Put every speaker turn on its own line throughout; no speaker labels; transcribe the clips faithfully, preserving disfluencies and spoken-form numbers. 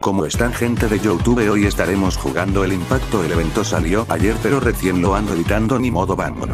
¿Cómo están, gente de YouTube? Hoy estaremos jugando el impacto. El evento salió ayer, pero recién lo ando editando, ni modo, vámonos.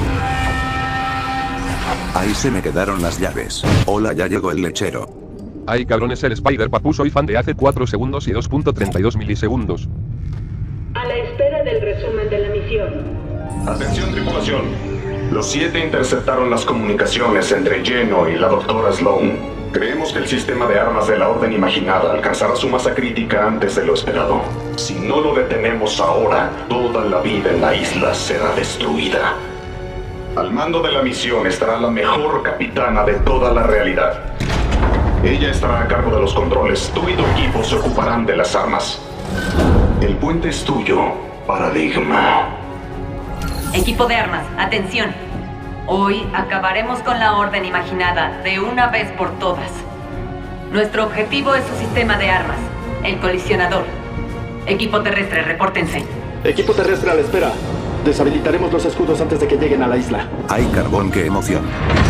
Ahí se me quedaron las llaves. Hola, ya llegó el lechero.
Ay, cabrones, el Spider Papu, soy fan de hace cuatro segundos y dos punto treinta y dos milisegundos.
A la espera del resumen de la misión.
Atención, tripulación. Los siete interceptaron las comunicaciones entre Geno y la doctora Sloan. Creemos que el sistema de armas de la Orden Imaginada alcanzará su masa crítica antes de lo esperado. Si no lo detenemos ahora, toda la vida en la isla será destruida. Al mando de la misión estará la mejor capitana de toda la realidad. Ella estará a cargo de los controles. Tú y tu equipo se ocuparán de las armas. El puente es tuyo, Paradigma.
Equipo de armas, atención. Hoy acabaremos con la Orden Imaginada de una vez por todas. Nuestro objetivo es su sistema de armas, el colisionador. Equipo terrestre, repórtense.
Equipo terrestre a la espera. Deshabilitaremos los escudos antes de que lleguen a la isla.
¡Ay, carbón, qué emoción!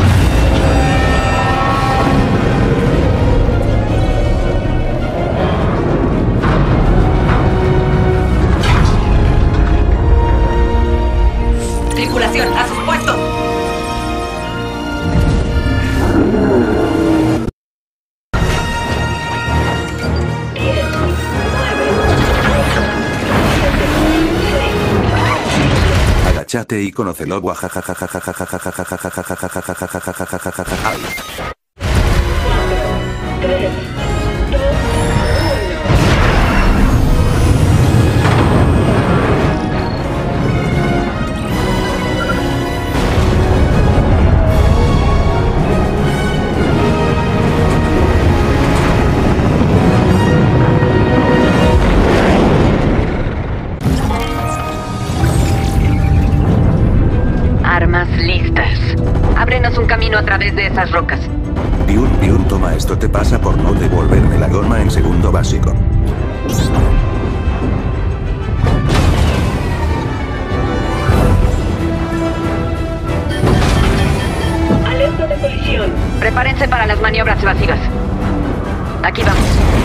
Tripulación, a sus puestos.
Agachate y conócelo. Ay.
tres, dos,
Armas listas. Ábrenos un camino a través de esas rocas.
Piun, Piun, toma, esto te pasa por no devolverme la goma en segundo básico.
alerta de colisión.
Prepárense para las maniobras evasivas. Aquí vamos.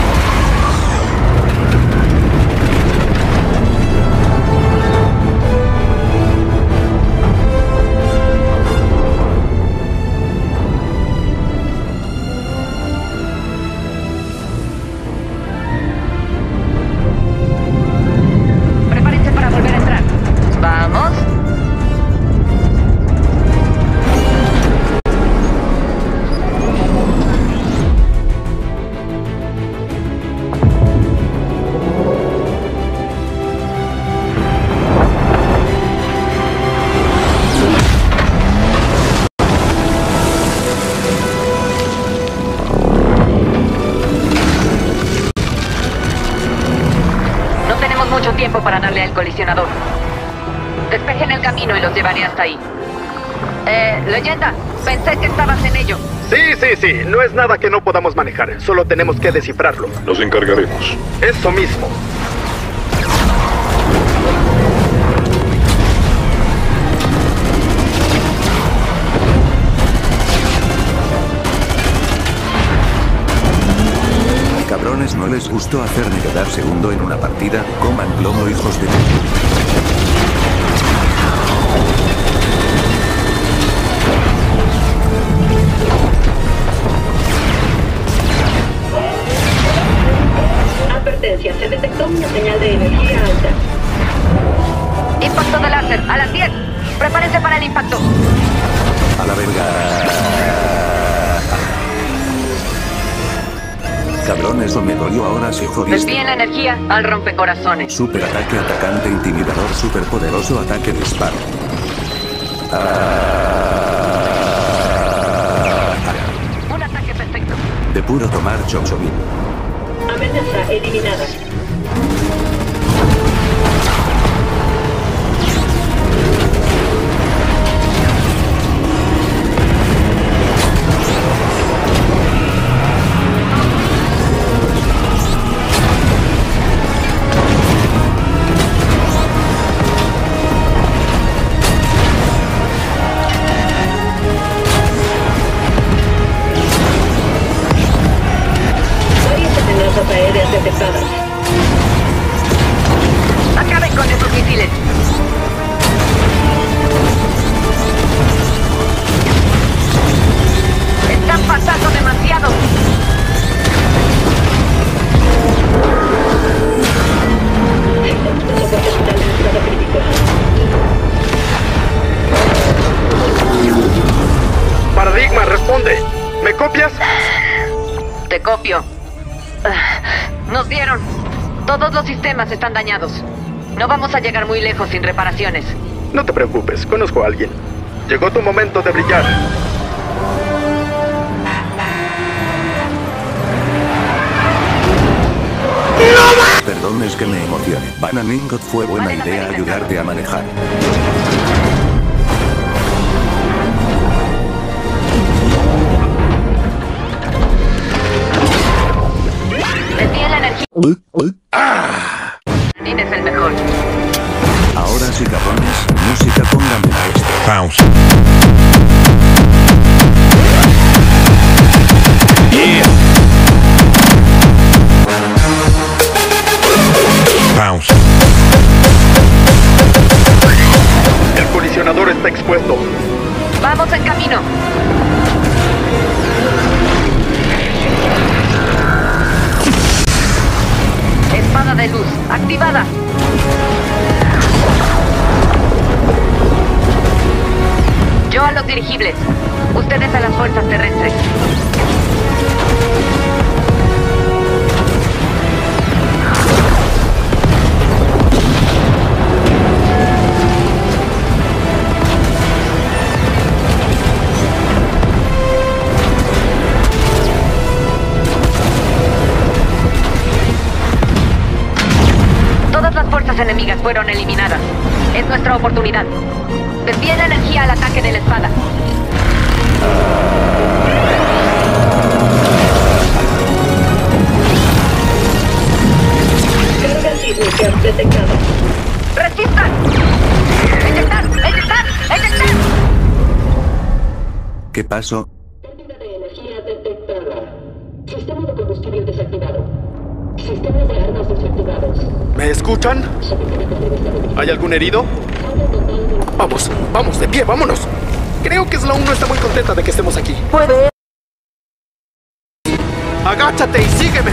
Prepárense para volver a entrar. Vamos. No tenemos mucho tiempo para darle al colisionador. Despejen el camino y los llevaré hasta ahí. Eh, leyenda, pensé que estabas en ello.
Sí, sí, sí. No es nada que no podamos manejar. Solo tenemos que descifrarlo.
Nos encargaremos.
Eso mismo.
Cabrones, ¿no les gustó hacerme quedar segundo en una partida? Coman plomo, hijos de...
Advertencia, se detectó una señal de energía alta.
Impacto de láser, a las diez. Prepárense para el impacto.
A la verga. Cabrones, eso me dolió, ahora sí jodiste.
Desvíen la energía al rompecorazones.
Super ataque, atacante, intimidador, superpoderoso, ataque, disparo. Ah.
Un ataque perfecto.
De puro tomar chochovín.
Amenaza eliminada. Varias amenazas aéreas detectadas. desactivadas.
Acaben con esos misiles. Están pasando demasiado.
Soporte vital en estado crítico.
Paradigma, responde. ¿Me copias?
Te copio. Ah, Nos dieron. Todos los sistemas están dañados. No vamos a llegar muy lejos sin reparaciones.
No te preocupes, conozco a alguien. Llegó tu momento de brillar.
Perdón, es que me emocioné. Banana Ingot, fue buena
Vale la
idea
pena.
ayudarte a manejar.
Desvíe la energía. Nin es el mejor.
Ahora sí, cabrones, música, póngame esto.
Bounce. Yeah. Bounce.
El colisionador está expuesto.
Vamos en camino. Espada de luz, activada. Yo a los dirigibles. Ustedes a las fuerzas terrestres. Todas las fuerzas enemigas fueron eliminadas. Es nuestra oportunidad. Desvíe la energía al ataque de la espada.
Carga sísmica detectada.
¡Resistan! ¡Eyectar! ¡Eyectar! ¡Eyectar!
¿Qué pasó?
Pérdida de energía detectada. Sistema de combustible desactivado. Sistemas de armas desactivados.
¿Me escuchan? ¿Hay algún herido? Vamos, vamos, de pie, vámonos. Creo que Sloan no está muy contenta de que estemos aquí.
Puede.
Agáchate y sígueme.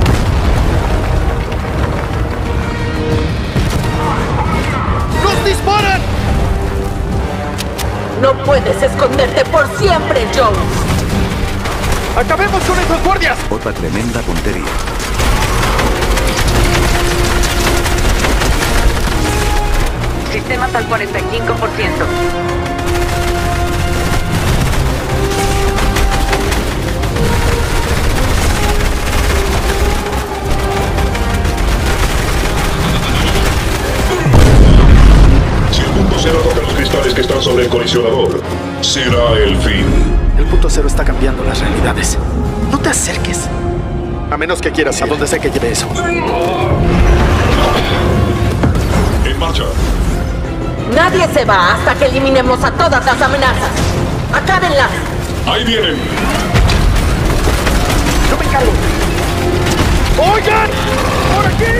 ¡Nos disparan!
No puedes esconderte por siempre, Jones.
¡Acabemos con esos guardias!
Otra tremenda puntería.
Sistemas al cuarenta y cinco por ciento.
Si el punto cero toca los cristales que están sobre el colisionador, será el fin.
El punto cero está cambiando las realidades. No te acerques. A menos que quieras ir a donde sea que lleve eso.
En marcha.
Nadie se va hasta que eliminemos a todas las amenazas. ¡Acábenlas!
Ahí vienen.
¡Yo me encargo! ¡Oigan! ¡Por aquí!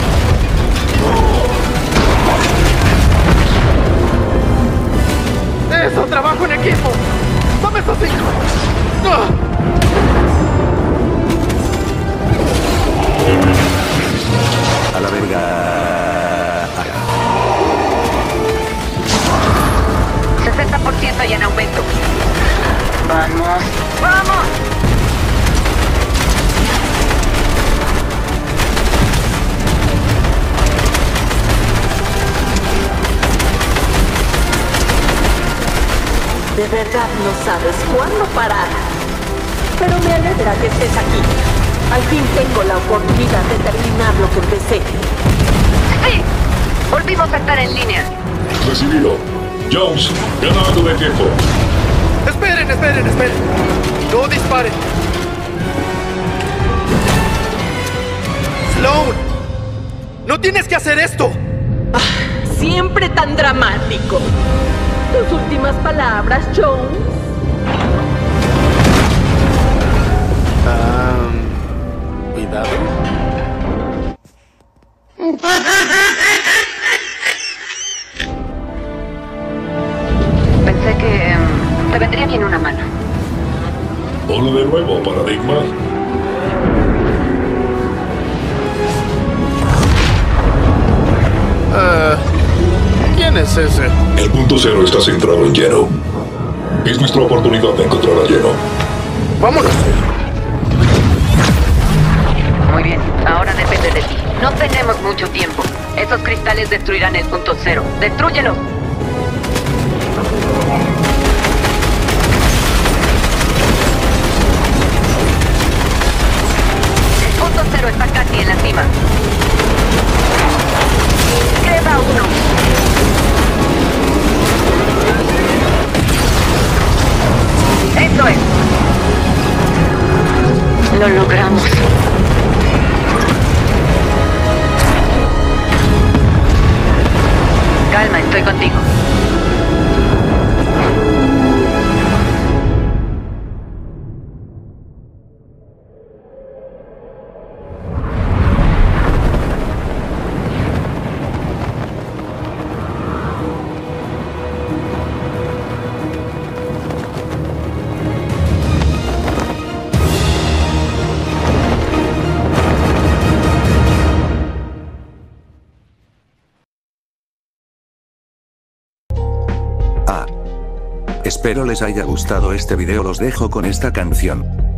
¡Eso, trabajo en equipo! ¡Dame esos cinco! ¡Ah!
A la verga.
sesenta por ciento y en aumento. Vamos. ¡Vamos!
De verdad no sabes cuándo parar. Pero me alegra que estés aquí. Al fin tengo la oportunidad de terminar lo que empecé.
¡Sí! Volvimos a estar en línea.
Recibido. Jones, gana algo de tiempo.
¡Esperen, esperen, esperen! ¡No disparen! ¡Sloan! ¡No tienes que hacer esto!
Siempre tan dramático. Tus últimas palabras, Jones.
Ah, cuidado.
Pensé que em, te vendría bien una mano.
Hola de nuevo, Paradigma.
Ah, ¿quién es ese?
El punto cero está centrado en Lleno. Es nuestra oportunidad de encontrar a Lleno.
Vámonos.
Muy bien, ahora depende de ti. No tenemos mucho tiempo. Esos cristales destruirán el punto cero. ¡Destrúyelos! El punto cero está casi en la cima. Queda uno. Eso es. Lo logramos. Calma, estoy contigo.
Espero les haya gustado este video, los dejo con esta canción.